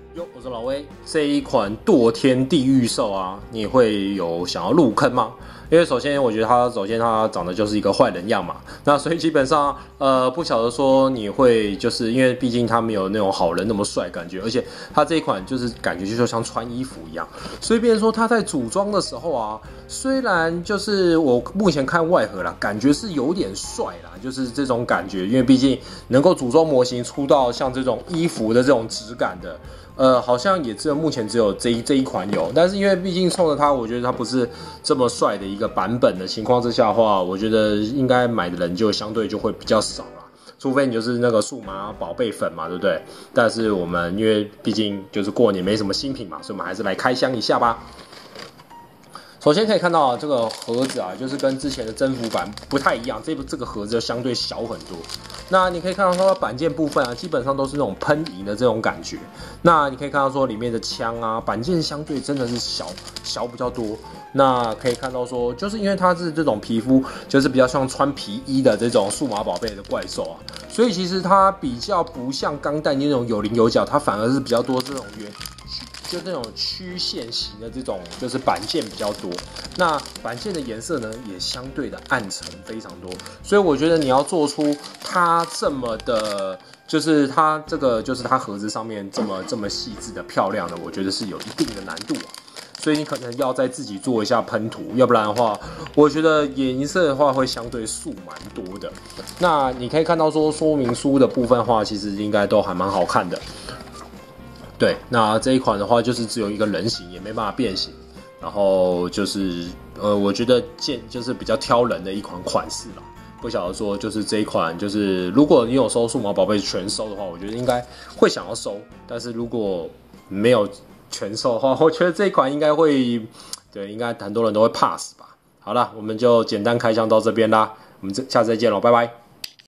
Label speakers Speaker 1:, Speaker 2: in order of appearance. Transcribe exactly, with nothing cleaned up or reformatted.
Speaker 1: 哟，我是老威。这一款堕天地狱兽啊，你会有想要入坑吗？因为首先我觉得它，首先它长得就是一个坏人样嘛，那所以基本上呃不晓得说你会就是因为毕竟它没有那种好人那么帅感觉，而且它这一款就是感觉就像穿衣服一样，所以变成说它在组装的时候啊，虽然就是我目前看外盒啦，感觉是有点帅啦，就是这种感觉，因为毕竟能够组装模型出到像这种衣服的这种质感的。呃，好像也只有目前只有这一这一款有，但是因为毕竟冲着它，我觉得它不是这么帅的一个版本的情况之下的话，我觉得应该买的人就相对就会比较少啦。除非你就是那个数码宝贝粉嘛，对不对？但是我们因为毕竟就是过年没什么新品嘛，所以我们还是来开箱一下吧。首先可以看到这个盒子啊，就是跟之前的征服版不太一样，这这个盒子就相对小很多。那你可以看到说板件部分啊，基本上都是那种喷银的这种感觉。那你可以看到说里面的枪啊，板件相对真的是小小比较多。那可以看到说，就是因为它是这种皮肤，就是比较像穿皮衣的这种数码宝贝的怪兽啊，所以其实它比较不像钢弹那种有棱有角，它反而是比较多这种圆。就这种曲线型的这种，就是板件比较多。那板件的颜色呢，也相对的暗沉非常多。所以我觉得你要做出它这么的，就是它这个，就是它盒子上面这么这么细致的漂亮的，我觉得是有一定的难度啊。所以你可能要再自己做一下喷涂，要不然的话，我觉得颜色的话会相对素蛮多的。那你可以看到说说明书的部分的话，其实应该都还蛮好看的。对，那这一款的话就是只有一个人形，也没办法变形，然后就是呃，我觉得见就是比较挑人的一款款式啦。不晓得说就是这一款，就是如果你有收数码宝贝全收的话，我觉得应该会想要收，但是如果没有全收的话，我觉得这一款应该会，对，应该很多人都会 pass 吧。好了，我们就简单开箱到这边啦，我们下次再见喽，拜拜。